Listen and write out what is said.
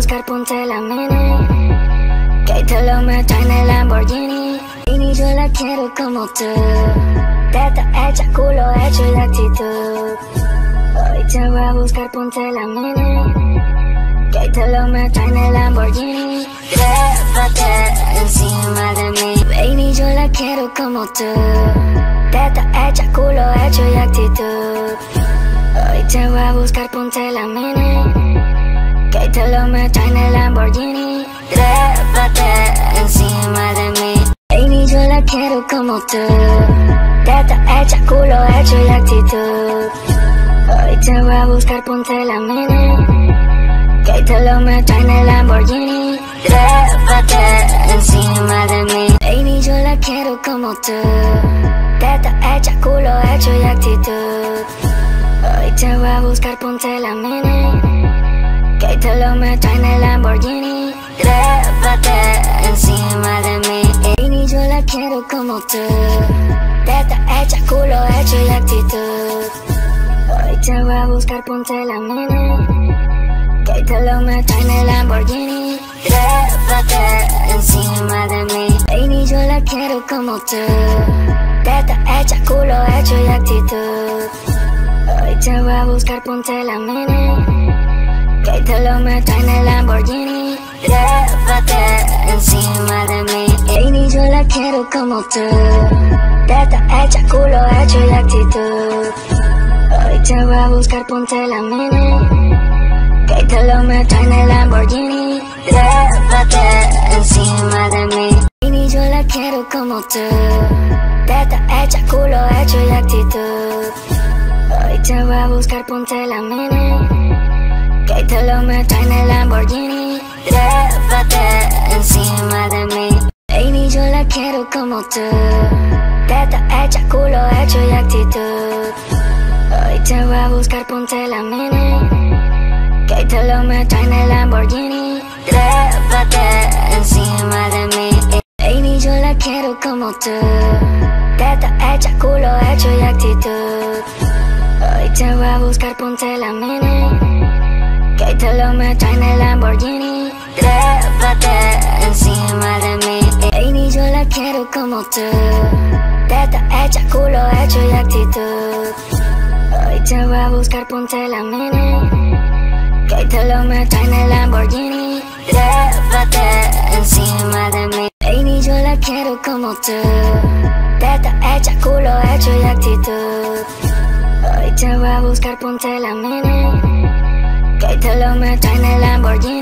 buscar, ponte la mini, que te lo meto en el Lamborghini. Y ni yo la quiero como tú, teta hecha, culo hecho y actitud. Hoy te voy a buscar, ponte la mini, que te lo meto en el Lamborghini. Trépate encima de mí, y ni yo la quiero como tú, teta hecha, culo hecho y actitud. Hoy te voy a buscar, ponte la mini, que te lo meto en el Lamborghini. Trépate encima de mí, y ni yo la quiero como tú, teta hecha, culo hecho y actitud. Hoy te voy a buscar, ponte la mini, que te lo meto en el Lamborghini. Trépate encima de mí, y ni yo la quiero como tú, teta hecha, culo hecho y actitud. Hoy te voy a buscar, ponte la mini, que te lo meto en el Lamborghini. Trépate encima de mí, y ni yo la quiero como tú, teta hecha, culo hecho y actitud. Hoy te voy a buscar, ponte la mini, que te lo meto en el Lamborghini. Trépate encima de mí, y ni yo la quiero como tú, teta hecha, culo hecho y actitud. Hoy te voy a buscar, ponte la mini, que te lo meto en el Lamborghini. Trépate encima de mí, y ni yo la quiero como tú, teta hecha, culo hecho y actitud. Hoy te voy a buscar, ponte la mini, que te lo meto en el Lamborghini. Trépate encima de mí, y ni yo la quiero como tú, teta hecha, culo hecho y actitud. Hoy te voy a buscar, ponte la mini, que te lo meto en el Lamborghini. Trépate encima de mí, y ni yo la quiero como tú, teta hecha, culo hecho y actitud. Hoy te voy a buscar, ponte la mini, que te lo meto en el Lamborghini. Trépate encima de mí, y ni yo la quiero como tú, teta hecha, culo hecho y actitud. Hoy te voy a buscar, ponte la mini, que te lo meto en el Lamborghini. Trépate encima de mí, y ni yo la quiero como tú, teta hecha, culo hecho y actitud. Hoy te voy a buscar, ponte la mini, que te lo meto en el Lamborghini. Trépate encima de mí, y ni yo la quiero como tú, teta hecha, culo hecho y actitud. Hoy te voy a buscar, ponte la mini, que te lo meto en el Lamborghini.